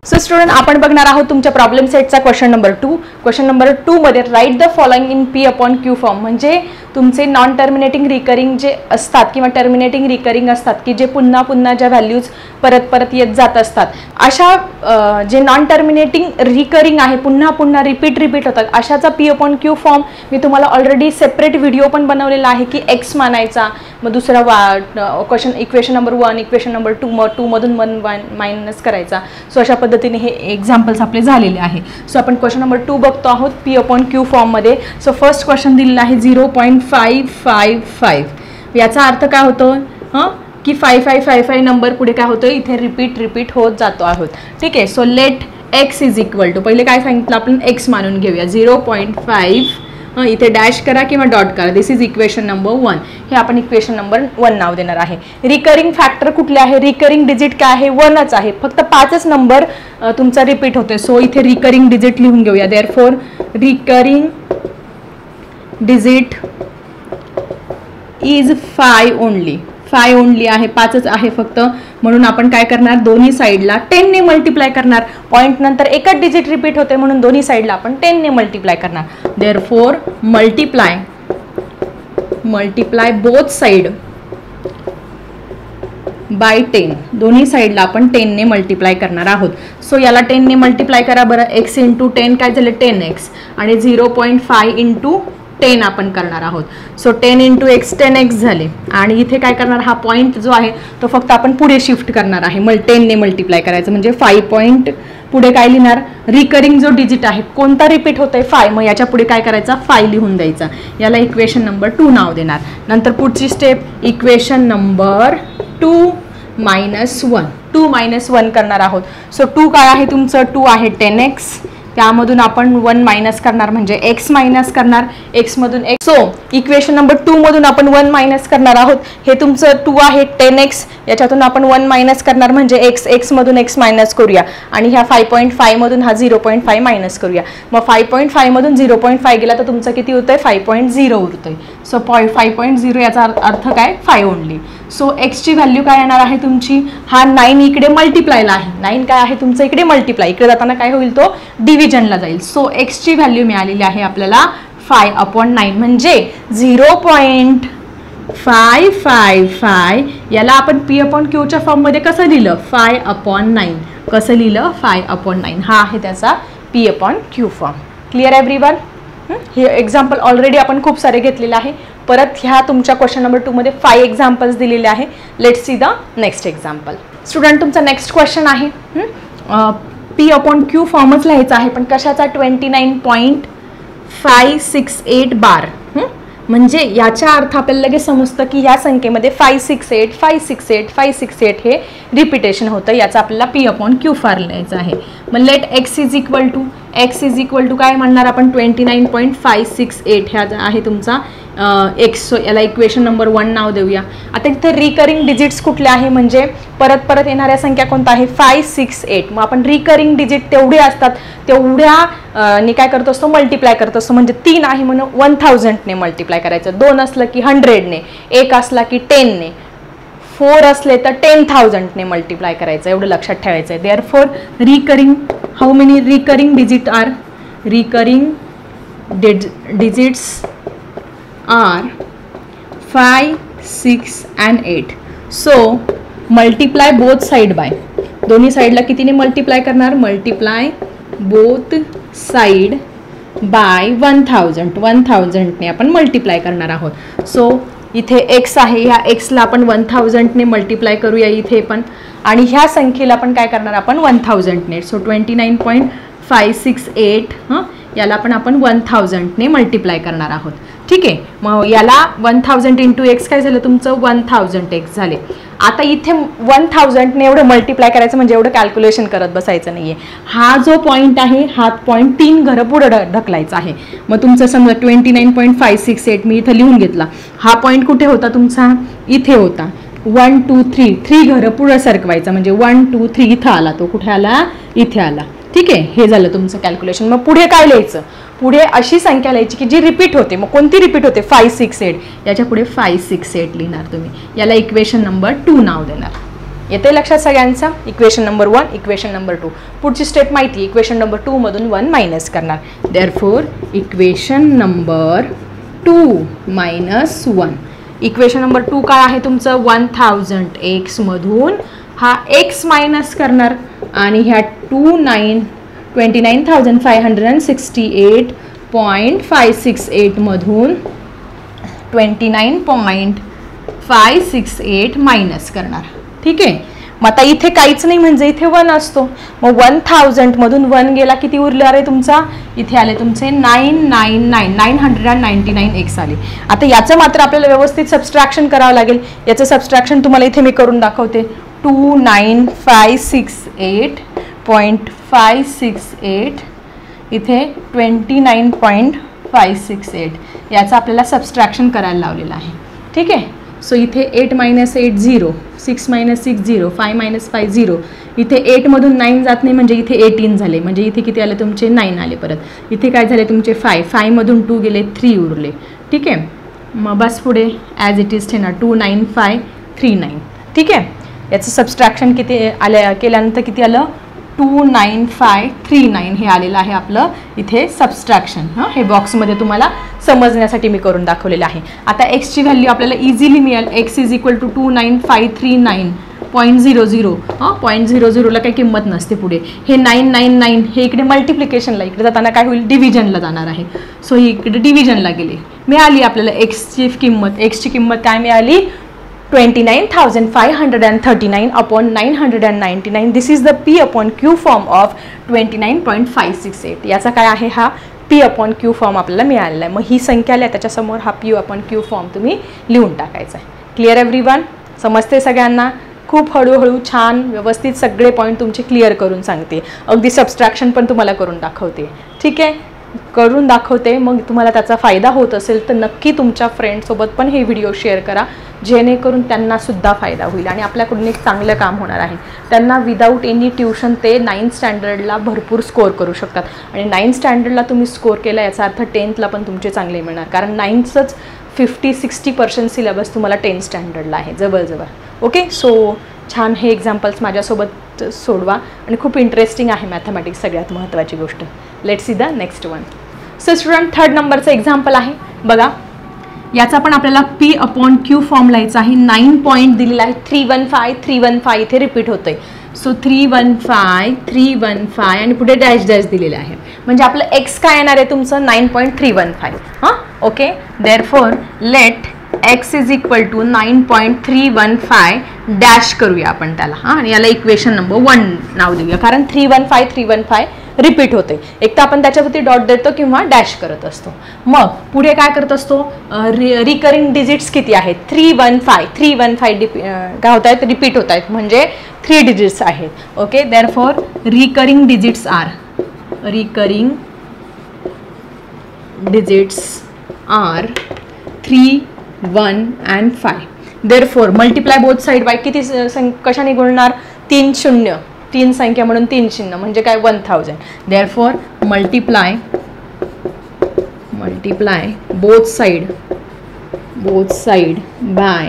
So student आपण बघणार आहोत तुमच्या प्रॉब्लेम सेटचा क्वेश्चन नंबर 2. क्वेश्चन नंबर 2 मध्ये right the following in P upon Q form. म्हणजे तुमचे नॉन टर्मिनेटिंग रिकरिंग जे असतात किंवा टर्मिनेटिंग रिकरिंग असतात की जे पुन्हा पुन्हा ज्या व्हॅल्यूज परत परत येत जात असतात, अशा जे नॉन टर्मिनेटिंग रिकरिंग आहे पुन्हा पुन्हा रिपीट होतात अशाचा P अपॉन Q फॉर्म मी तुम्हाला ऑलरेडी सेपरेट व्हिडिओ पण बनवलेला आहे की x मानायचा, मग दुसरा question equation number 1 equation number 2 मग 2 मधून 1 मायनस करायचा. सो अशा पद्धतीने हे एक्झाम्पल्स आपले झालेले आहे. सो आपण क्वेश्चन नंबर 2 बघतो आहोत P अपॉन Q फॉर्म मध्ये. सो फर्स्ट क्वेश्चन दिलेला आहे 0.555. याचा अर्थ काय होतो की 5555 नंबर पुढे काय होतं, इथे रिपीट होत जातो आहोत. ठीक आहे. So let x is equal to, पहिले काय सांगितलं आपण x मानून घेऊया 0.5. इथे डॅश करा किंवा डॉट करा. This is equation number 1. हे आपण इक्वेशन नंबर 1 नाव देणार आहे. रिकरिंग फॅक्टर कुठले आहे, रिकरिंग डिजिट काय आहे, 1च आहे. फक्त 5च नंबर तुमचा रिपीट होतोय. सो इथे रिकरिंग डिजिट लिहून घेऊया. Therefore recurring digit is 5 only. 5 only आहे, 5च आहे फक्त. म्हणून आपण काय करणार, दोन्ही साईडला 10 ने मल्टिप्लाय करणार. पॉईंट नंतर एकच डिजिट रिपीट होते म्हणून दोन्ही साईडला आपण 10 ने मल्टिप्लाय करणार. Therefore multiply both side by 10. दोन्ही साईडला आपण 10 ने मल्टिप्लाय करणार आहोत. सो याला 10 ने मल्टिप्लाय करा बरं. x इंटू 10 काय झालं 10x आणि 0.5 इंटू 10 आपण करणार आहोत. सो 10 इंटू x 10x झाले. आणि इथे काय करणार, हा पॉईंट जो आहे तो फक्त आपण पुढे शिफ्ट करणार आहे. 10 ने मल्टिप्लाय करायचं म्हणजे 5 पॉईंट पुढे काय लिहिणार, रिकरिंग जो डिजिट आहे कोणता रिपीट होतोय 5, मग याच्या पुढे काय करायचा 5 लिहून द्यायचा. याला इक्वेशन नंबर 2 नाव देणार. नंतर पुढची step equation number 2 minus 1. 2 minus 1 करणार आहोत. सो 2 काय आहे तुमचं, 2 आहे 10x. त्यामधून आपण 1 मायनस करणार म्हणजे x मायनस करणार. x मधून x. सो इक्वेशन नंबर 2 मधून आपण 1 मायनस करणार आहोत. हे तुमचं 2 आहे 10x, याच्यातून आपण 1 मायनस करणार म्हणजे x मधून x मायनस करूया. आणि ह्या 5.5 मधून हा 0.5 मायनस करूया. मग 5.5 मधून 0.5 गेला तर तुमचं किती होतंय 5.0 उरतोय. सो 5.0 याचा अर्थ काय 5 ओनली. सो x ची व्हॅल्यू काय येणार आहे तुमची, हा 9 इकडे मल्टिप्लायला आहे. 9 काय आहे तुमचं इकडे मल्टिप्लाय, इकडे जाताना काय होईल तो डिव्हिजनला जाईल. सो x ची व्हॅल्यू मिळालेली आहे आपल्याला 5/9 म्हणजे 0.555. याला आपण P अपॉन Q च्या फॉर्म मध्ये कसं लिहिलं 5/9. कसं लिहिलं 5/9. हा आहे त्याचा P upon Q form. Clear everyone. हे एक्झाम्पल ऑलरेडी आपण खूप सारे घेतलेले आहे. परत ह्या तुमच्या क्वेश्चन नंबर 2 मध्ये 5 एक्झाम्पल्स दिलेले आहे. Let's see the next example. Student तुमचा नेक्स्ट क्वेश्चन आहे P अपॉन Q फॉर्मच लिहायचा आहे पण कशाचा 29.568 बार. म्हणजे याचा अर्थ आपल्याला लगेच समजतं की या संख्येमध्ये 568 हे रिपिटेशन होतं. याचा आपल्याला P अपॉन Q फार लिहायचं आहे. मग let x is equal to काय म्हणणार आपण 29.568 ह्या आहे तुमचा x. सो याला इक्वेशन नंबर 1 नाव देऊया. आता इथे रिकरिंग डिजिट्स कुठले आहे म्हणजे परत येणाऱ्या संख्या कोणता आहे 568. मग आपण रिकरिंग डिजिट तेवढे असतात तेवढ्या ने काय करत असतो मल्टिप्लाय करत असतो. म्हणजे 3 आहे म्हणून 1000 ने मल्टिप्लाय करायचं, 2 असलं की 100 ने, 1 असला की 10 ने, 4 असले तर 10,000 ने मल्टिप्लाय करायचं. एवढं लक्षात ठेवायचं आहे. Therefore recurring how many recurring digit are, recurring digits are 5, 6 and 8. So multiply both side by, दोन्ही साइडला कितीने मल्टिप्लाय करणार, मल्टिप्लाय बोथ साइड बाय 1000 ने आपण मल्टिप्लाय करणार आहोत. सो इथे x आहे, ह्या x ला आपण 1000 ने मल्टिप्लाय करूया इथे पण. आणि ह्या संख्येला आपण काय करणार आपण 1000 ने. सो 29.568 याला पण आपण 1000 ने मल्टिप्लाय करणार आहोत. ठीक आहे. मग याला 1000 इंटू एक्स काय झालं तुमचं 1000x झाले. आता इथे 1000 ने एवढं मल्टिप्लाय करायचं म्हणजे एवढं कॅल्क्युलेशन करत बसायचं नाहीये. हा जो पॉईंट आहे हा पॉईंट 3 घरं पुढे ढकलायचा आहे. मग तुमचं समजा 29.568 मी इथं लिहून घेतला. हा पॉईंट कुठे होता तुमचा, इथे होता. 1 2 3 घरं पुढे सरकवायचा म्हणजे 1 2 3 इथं आला, तो कुठे आला इथे आला. ठीक आहे. हे झालं तुमचं कॅल्क्युलेशन. मग पुढे काय लिहायचं, पुढे अशी संख्या लिहायची की जी रिपीट होते. मग कोणती रिपीट होते 568. याच्या पुढे 568 लिहिणार तुम्ही. याला इक्वेशन नंबर 2 नाव देणार. येते लक्षात सगळ्यांचा? Equation number 1, equation number 2. पुढची स्टेप माहिती, इक्वेशन नंबर 2 मधून 1 मायनस करणार. Therefore equation number 2 minus 1. Equation number 2 काय आहे तुमचं? 1000 एक्स मधून हा एक्स मायनस करणार आणि ह्या 29,568.568 मधून 29.568 मायनस करणार. ठीक आहे. मग आता इथे काहीच नाही म्हणजे इथे 1 असतो. मग 1000 मधून 1 गेला, किती उरला रे तुमचा? इथे आले तुमचे 999 एक्स आले. आता याचं मात्र आपल्याला व्यवस्थित सबस्ट्रॅक्शन करावं लागेल. याचं सबस्ट्रॅक्शन तुम्हाला इथे मी करून दाखवते. 29,568.568 इथे 29.568 याचं आपल्याला सबस्ट्रॅक्शन करायला लावलेलं आहे. ठीक आहे. सो इथे 8 - 8 0, 6 - 6 0, 5 - 5 0. इथे 8 मधून 9 जात नाही म्हणजे इथे 18 झाले. म्हणजे इथे किती आले तुमचे? 9 आले. परत इथे काय झाले तुमचे? 5 मधून 2 गेले, 3 उरले. ठीक आहे. मग बस पुढे ॲज इट इज ठेवणार 29539. ठीक आहे. याचं सबस्ट्रॅक्शन किती आल्या केल्यानंतर किती आलं? 29539 हे आलेलं आहे आपलं इथे सबस्ट्रॅक्शन. हे बॉक्समध्ये तुम्हाला समजण्यासाठी मी करून दाखवलेलं आहे. आता एक्सची व्हॅल्यू आपल्याला इझिली मिळेल. X is equal to 29539.00. 0.00ला काही किंमत नसते पुढे. हे 999 हे इकडे मल्टिप्लिकेशनला, इकडे जाताना काय होईल? डिव्हिजनला जाणार आहे. सो ही इकडे डिव्हिजनला गेले. मिळाली आपल्याला एक्सची किंमत. एक्सची किंमत काय मिळाली? 29,539/999. This is the P/Q form of 29.568. याचा काय आहे? हा P/Q फॉर्म आपल्याला मिळालेला आहे. मग ही संख्या आली त्याच्यासमोर हा P/Q फॉर्म तुम्ही लिहून टाकायचा आहे. Clear everyone? समजते सगळ्यांना? खूप हळूहळू छान व्यवस्थित सगळे पॉईंट तुमचे क्लिअर करून सांगते. अगदी सबस्ट्रॅक्शन पण तुम्हाला करून दाखवते. ठीक आहे. करून दाखवते. मग तुम्हाला त्याचा फायदा होत असेल तर नक्की तुमच्या फ्रेंडसोबत पण हे व्हिडिओ शेअर करा, जेणेकरून त्यांनासुद्धा फायदा होईल आणि आपल्याकडून एक चांगलं काम होणार आहे. त्यांना विदाऊट एनी ट्युशन ते 9th स्टँडर्डला भरपूर स्कोअर करू शकतात. आणि 9th स्टँडर्डला तुम्ही स्कोअर केला याचा अर्थ 10thला पण तुमचे चांगले मिळणार. कारण 9thचंच 50-60% सिलेबस तुम्हाला 10th स्टँडर्डला आहे जवळजवळ. ओके. सो छान हे एक्झाम्पल्स माझ्यासोबत सोडवा आणि खूप इंटरेस्टिंग आहे मॅथमॅटिक्स. सगळ्यात महत्त्वाची गोष्ट. Let's see the next one. So student 3rd नंबरचं एक्झाम्पल आहे बघा. याचा पण आपल्याला P/Q फॉर्म लिहायचा आहे. 9 पॉईंट दिलेला आहे. 315 इथे रिपीट होतंय. सो 315 आणि पुढे डॅश डॅश दिलेलं आहे. म्हणजे आपलं एक्स काय येणार आहे तुमचं? 9.315. Okay. Therefore let x is equal to 9.315 dash करूया आपण त्याला. आणि याला इक्वेशन नंबर 1 नाव देऊया. कारण 315 रिपीट होते. एक तर आपण त्याच्यावरती डॉट देतो किंवा डॅश करत असतो. मग पुढे काय करत असतो? रिकरिंग डिजिट्स किती आहेत? 315 काय होत आहेत? रिपीट होत आहेत. म्हणजे 3 डिजिट्स आहेत. Okay. Therefore recurring digits are 3, 1 and 5. Therefore multiply both side by किती कशाने गुणणार? 3 0, 3 संख्या म्हणून 3 चिन्ह म्हणजे काय? 1000. Therefore multiply both side by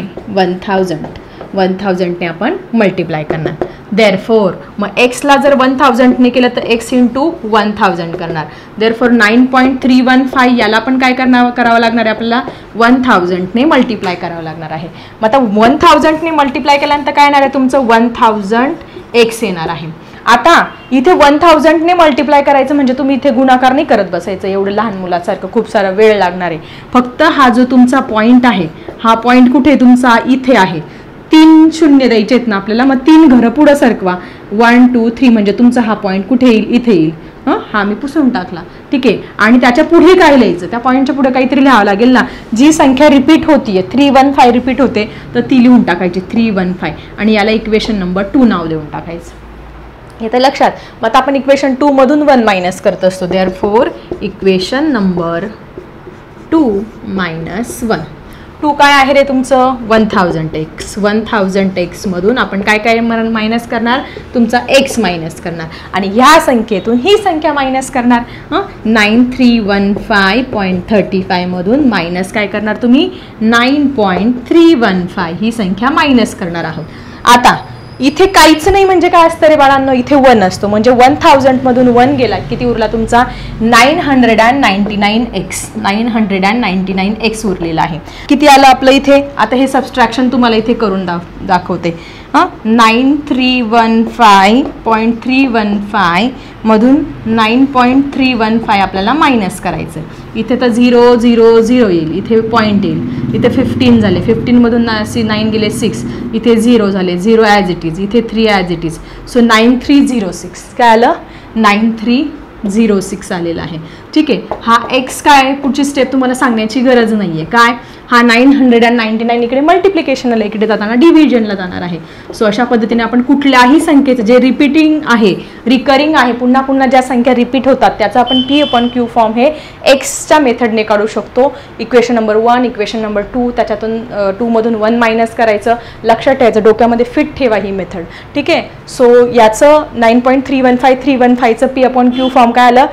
1000 ने आपण मल्टिप्लाय करणार. देअरफॉर मग एक्सला जर 1000 ने केलं तर एक्स इंटू 1000 करणार. देअरफॉर 9.315 याला पण काय करावं लागणार आहे आपल्याला? 1000 ने मल्टिप्लाय करावं लागणार आहे. मग आता 1000 ने मल्टिप्लाय केल्यानंतर काय येणार आहे तुमचं? 1000 एक्स येणार आहे. आता इथे 1000 ने मल्टिप्लाय करायचं म्हणजे तुम्ही इथे गुणाकार नाही करत बसायचं एवढं लहान मुलासारखं. खूप सारा वेळ लागणार आहे. फक्त हा जो तुमचा पॉईंट आहे, हा पॉईंट कुठे तुमचा? इथे आहे. 3 शून्य द्यायचे आहेत ना आपल्याला. मग 3 घरं पुढं सरकवा. 1 2 3 म्हणजे तुमचा हा पॉईंट कुठे येईल? इथे येईल. हा मी पुसून टाकला. ठीक आहे. आणि त्याच्या पुढे काय लिहायचं? त्या पॉईंटच्या पुढे काहीतरी लिहावं लागेल ना. जी संख्या रिपीट होतीये 315 रिपीट होते तर ती लिहून टाकायची 315 आणि याला इक्वेशन नंबर 2 नाव देऊन टाकायचं. येतं लक्षात? मग आता आपण इक्वेशन 2 मधून 1 मायनस करत असतो. Therefore equation number 2 minus 1. 2 काय आहे रे तुमचं? 1000 एक्स मधून आपण काय काय मायनस करणार? तुमचा एक्स मायनस करणार आणि ह्या संख्येतून ही संख्या मायनस करणार. 9315.35 मधून मायनस काय करणार तुम्ही? 9.315 ही संख्या मायनस करणार आहोत. आता इथे काहीच नाही म्हणजे काय असतं रे बाळांनो, इथे 1 असतो म्हणजे 1000 मधून 1 गेला किती उरला तुमचा 999x 999x उरलेला आहे. किती आलं आपलं इथे. आता हे सबस्ट्रॅक्शन तुम्हाला इथे करून दाखवते. 9315.315 मधून 9.315 आपल्याला मायनस करायचं. इथे तर 0 0 0 येईल, इथे पॉईंट येईल, इथे 15 झाले, 15 मधून 9 गेले 6, इथे 0 झाले, 0 ॲज इट इज, इथे 3 ॲज इट इज. सो 9306 काय आलं 9306 आलेला आहे. ठीक आहे. हा एक्स काय पुढची स्टेप तुम्हाला सांगण्याची गरज नाही आहे. काय हा 999 इकडे मल्टिप्लिकेशनला इकडे जाताना डिव्हिजनला जाणार आहे. सो अशा पद्धतीने आपण कुठल्याही संख्येचं जे रिपीटिंग आहे रिकरिंग आहे पुन्हा पुन्हा ज्या संख्या रिपीट होतात त्याचा आपण P/Q फॉर्म हे एक्सच्या मेथडने काढू शकतो. इक्वेशन नंबर 1 इक्वेशन नंबर 2 त्याच्यातून 2 मधून 1 मायनस करायचं. लक्षात ठेवायचं डोक्यामध्ये फिट ठेवा ही मेथड. ठीक आहे. सो याचं 9.315 P/Q फॉर्म काय आलं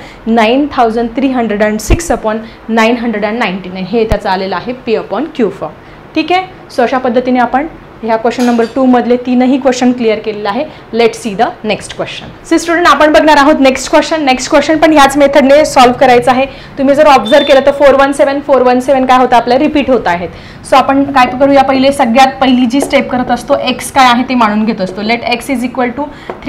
9306/999 हे त्याचं आलेलं आहे P/Q फॉर्म. ठीक आहे. सो अशा पद्धतीने आपण ह्या क्वेश्चन नंबर 2 मधले 3ही क्वेश्चन क्लिअर केलेले आहे. Let's see the next question. See student आपण बघणार आहोत नेक्स्ट क्वेश्चन पण ह्याच मेथडने सॉल्व्ह करायचं आहे. तुम्ही जर ऑब्झर्व केलं तर 417 काय होतं आपल्याला रिपीट होत आहेत. सो आपण काय करूया पहिले सगळ्यात पहिली जी स्टेप करत असतो एक्स काय आहे ते मानून घेत असतो. Let x is equal to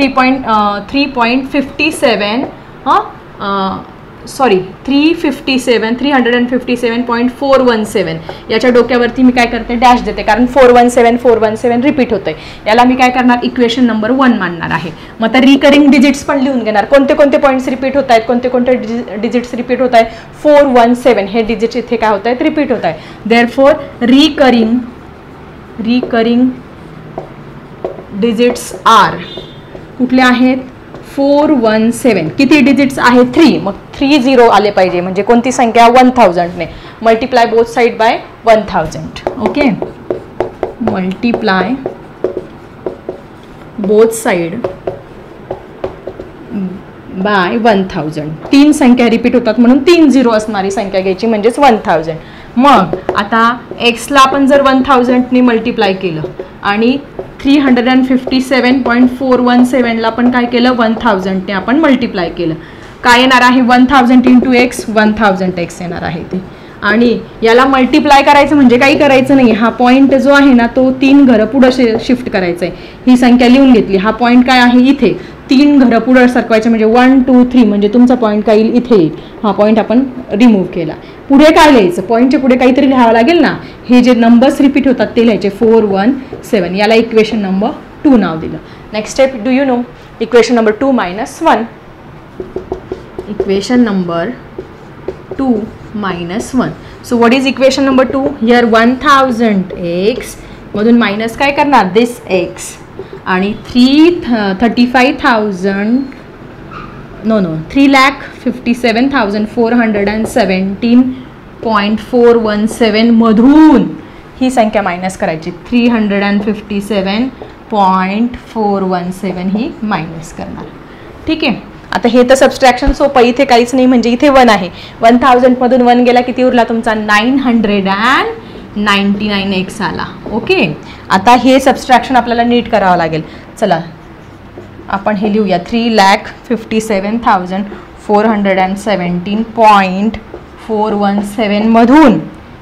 357.417 याच्या डोक्यावरती मी काय करते डॅश देते कारण 417 रिपीट होतंय. याला मी काय करणार इक्वेशन नंबर 1 मानणार आहे. मग आता रिकरिंग डिजिट्स पण लिहून घेणार. कोणते कोणते पॉईंट्स रिपीट होत आहेत कोणते कोणते डिजिट्स रिपीट होत आहेत 417 हे डिजिट्स इथे काय होत आहेत रिपीट होत आहे. देअरफॉर रिकरिंग डिजिट्स आर कुठले आहेत 417. किती डिजिट्स आहे 3. मग 30 आले पाहिजे म्हणजे कोणती संख्या 1000 ने multiply both side by 1000. Okay multiply both side by 1000. 3 संख्या रिपीट होतात म्हणून 3 0 असणारी संख्या घ्यायची म्हणजेच 1000. मग आता एक्सला आपण जर 1000 ने मल्टिप्लाय केलं आणि 357.417 ला पण काय केलं 1000 ने आपण मल्टिप्लाय केलं. काय येणार आहे 1000 इंटू एक्स 1000x येणार आहे ते. आणि याला मल्टिप्लाय करायचं म्हणजे काही करायचं नाही. हा पॉईंट जो आहे ना तो 3 घरं पुढे शिफ्ट करायचा आहे. ही संख्या लिहून घेतली. हा पॉईंट काय आहे इथे 3 घरं पुढे सरकवायचे म्हणजे 1 2 3 म्हणजे तुमचा पॉईंट काय येईल इथे येईल. हा पॉईंट आपण रिमूव्ह केला. पुढे काय लिहायचं पॉईंटच्या पुढे काहीतरी लिहावं लागेल ना. हे जे नंबर्स रिपीट होतात ते लिहायचे 417. याला इक्वेशन नंबर 2 नाव दिलं. Next step do you know equation number 2 - 1. Equation number 2 - 1. So what is equation number 2 here 1000x मधून मायनस काय करणार दिस एक्स आणि 3,57,417.417 मधून ही संख्या मायनस करायची. 357.417 ही मायनस करणार. ठीक आहे. आता हे तर सबस्ट्रॅक्शन सोपं इथे काहीच नाही म्हणजे इथे 1 आहे. 1000 मधून 1 गेला किती उरला तुमचा 999x आला. ओके. आता हे सबस्ट्रॅक्शन आपल्याला नीट करावं लागेल. चला आपण हे लिहूया 3,57,417.417 मधून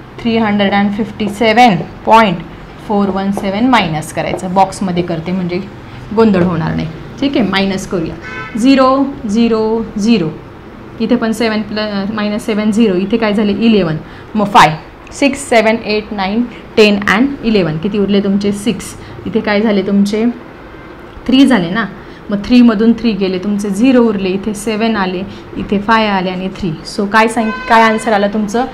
357.417 मायनस करायचं. बॉक्समध्ये करते म्हणजे गोंधळ होणार नाही. ठीक आहे. मायनस करूया 0 0 0 इथे पण 7 - 7 0 इथे काय झाले 11. मग 5 6 7 8 9 10 and 11 किती उरले तुमचे 6. इथे काय झाले तुमचे 3 झाले ना. मग 3 मधून 3 गेले तुमचे 0 उरले. इथे 7 आले इथे 5 आले आणि 3. सो काय आन्सर आलं तुमचं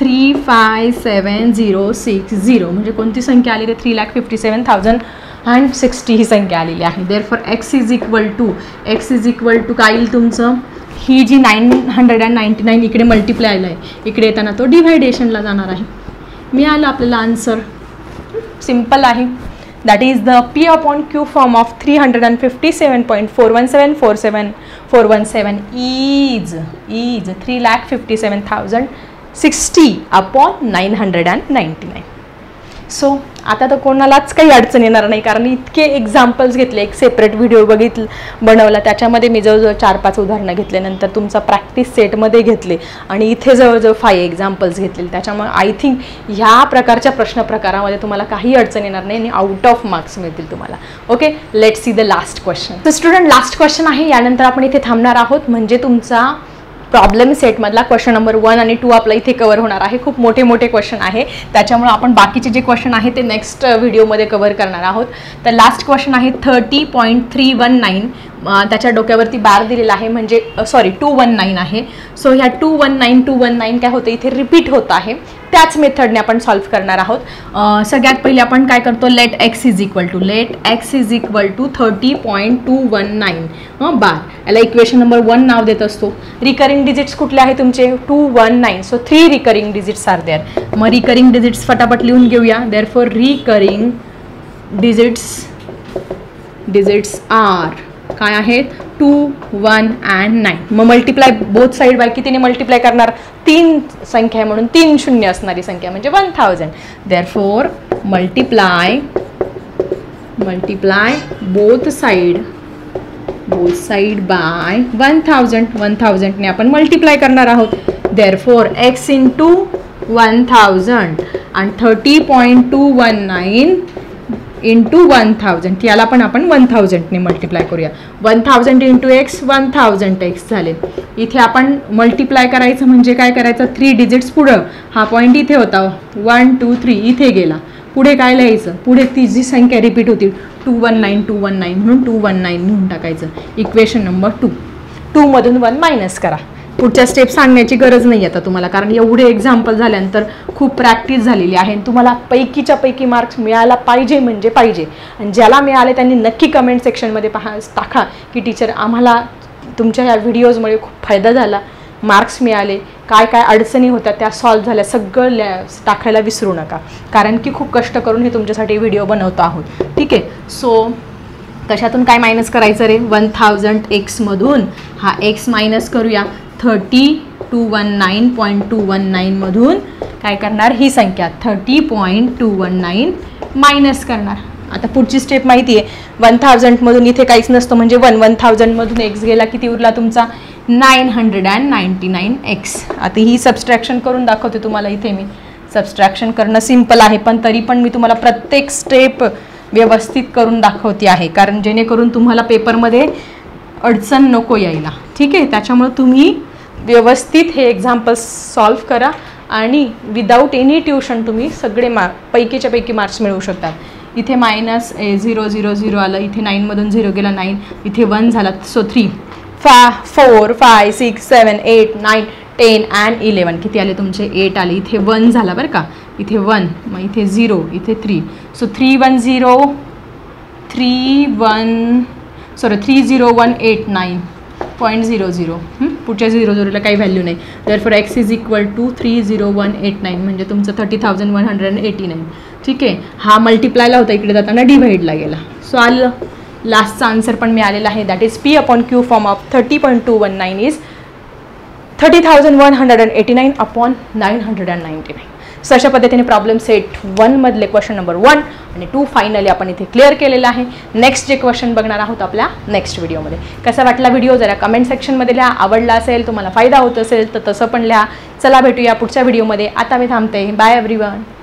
357,060 म्हणजे कोणती संख्या आली ते 3,57,060 ही संख्या आलेली आहे. Therefore x is equal to काय येईल तुमचं ही जी 999 इकडे मल्टिप्लाय आहे इकडे येताना तो डिव्हायडेशनला जाणार आहे. मिळालं आपल्याला आन्सर. सिम्पल आहे. That is the P/Q form of 357.417 is 3,57,060/999. So आता तर कोणालाच काही अडचण येणार नाही, कारण इतके एक्झाम्पल्स घेतले. एक सेपरेट व्हिडिओ बनवला, त्याच्यामध्ये मी जवळजवळ 4-5 उदाहरणं घेतले, नंतर तुमचा प्रॅक्टिस सेटमध्ये घेतले आणि इथे जवळजवळ 5 एक्झाम्पल्स घेतले. त्याच्यामुळे आय थिंक ह्या प्रकारच्या प्रश्न प्रकारामध्ये तुम्हाला काही अडचण येणार नाही आणि आउट ऑफ मार्क्स मिळतील तुम्हाला. Okay, let's see the last question. तर स्टुडंट, लास्ट क्वेश्चन आहे, यानंतर आपण इथे थांबणार आहोत. म्हणजे तुमचा प्रॉब्लेम सेटमधला क्वेश्चन नंबर 1 आणि 2 आपला इथे कव्हर होणार आहे. खूप मोठे मोठे क्वेश्चन आहे, त्याच्यामुळे आपण बाकीचे जे क्वेश्चन आहे ते नेक्स्ट व्हिडिओमध्ये कव्हर करणार आहोत. तर लास्ट क्वेश्चन आहे 30.319. त्याच्या डोक्यावरती बार दिलेला आहे, म्हणजे 219 आहे. सो ह्या 219 काय होतं, इथे रिपीट होत आहे. त्याच मेथडने आपण सॉल्व्ह करणार आहोत. सगळ्यात पहिले आपण काय करतो, let x is equal to 30.219 bar. याला इक्वेशन नंबर 1 नाव देत असतो. रिकरिंग डिजिट्स कुठले आहे तुमचे, 219. So 3 recurring digits are there. मग रिकरिंग डिजिट्स फटाफट लिहून घेऊया. देअरफॉर रिकरिंग डिजिट्स आर काय आहेत, 2, 1 and 9. मग मल्टिप्लाय बोथ साईड बाय कितीने मल्टिप्लाय करणार, 3 संख्या आहे म्हणून 3 शून्य असणारी संख्या म्हणजे 1000. Therefore multiply both side by 1000 ने आपण मल्टिप्लाय करणार आहोत. देअरफॉर x इंटू 1000 आणि 30.219 इंटू 1000, याला पण आपण 1000 ने मल्टिप्लाय करूया. 1000 इंटू एक्स 1000x झाले. इथे आपण मल्टिप्लाय करायचं म्हणजे काय करायचं, 3 डिजिट्स पुढं, हा पॉईंट इथे होता 1 2 3 इथे गेला. पुढे काय लिहायचं, पुढे ती जी संख्या रिपीट होती 219 म्हणून 219 लिहून टाकायचं. इक्वेशन नंबर 2 मधून 1 मायनस करा. पुढच्या स्टेप सांगण्याची गरज नाही आता तुम्हाला, कारण एवढे एक्झाम्पल झाल्यानंतर खूप प्रॅक्टिस झालेली आहे. तुम्हाला पैकीच्या पैकी मार्क्स मिळायला पाहिजे म्हणजे पाहिजे. आणि ज्याला मिळाले त्यांनी नक्की कमेंट सेक्शनमध्ये टाका की टीचर आम्हाला तुमच्या ह्या व्हिडिओजमुळे खूप फायदा झाला, मार्क्स मिळाले, काय काय अडचणी होत्या त्या सॉल्व्ह झाल्या, सगळं टाकायला विसरू नका, कारण की खूप कष्ट करून हे तुमच्यासाठी व्हिडिओ बनवतो आहोत. ठीक आहे. सो कशातून काय मायनस करायचं रे, 1000x मधून हा x मायनस करूया. 30.219 मधून काय करणार, ही संख्या 30.219 मायनस करणार. आता पुढची स्टेप माहिती आहे, 1000 मधून इथे काहीच नसतं म्हणजे 1000 मधून x गेला, किती उरला तुमचा 999x. आता ही सबस्ट्रॅक्शन करून दाखवते तुम्हाला. इथे मी सबस्ट्रॅक्शन करणं सिम्पल आहे, पण तरी पण मी तुम्हाला प्रत्येक स्टेप व्यवस्थित करून दाखवते आहे, कारण जेणेकरून तुम्हाला पेपरमध्ये अडचण नको यायला. ठीक आहे. त्याच्यामुळे तुम्ही व्यवस्थित हे एक्झाम्पल्स सॉल्व्ह करा आणि विदाऊट एनी ट्युशन तुम्ही सगळे पैकीच्या पैकी मार्क्स मिळवू शकतात. इथे मायनस 0 0 0 आलं, इथे 9 मधून 0 गेला 9, इथे 1 झाला. सो 3 4 5 6 7 8 9 10 and 11 किती आले तुमचे 8 आले. इथे 1 झाला बरं का, इथे 1, मग इथे 0, इथे 3. सो 30189.00. पुढच्या 00ला काही व्हॅल्यू नाही. Therefore x is equal to 30189 म्हणजे तुमचं 30,189. ठीक आहे. हा मल्टिप्लायला होता, इकडे जाताना डिव्हाइडला गेला. सो आलं लास्टचा आन्सर पण मिळालेला आहे. That is P/Q form of 30.219 is 30,189 upon 999. So अशा पद्धतीने प्रॉब्लेम सेट 1 मधले क्वेश्चन नंबर 1 आणि 2 फायनली आपण इथे क्लिअर केलेला आहे. नेक्स्ट जे क्वेश्चन बघणार आहोत आपल्या नेक्स्ट व्हिडिओमध्ये. कसा वाटला व्हिडिओ जरा कमेंट सेक्शनमध्ये लिहा. आवडला असेल, तुम्हाला फायदा होत असेल तर तसं पण लिहा. चला भेटूया पुढच्या व्हिडिओमध्ये. आता मी थांबते. Bye everyone.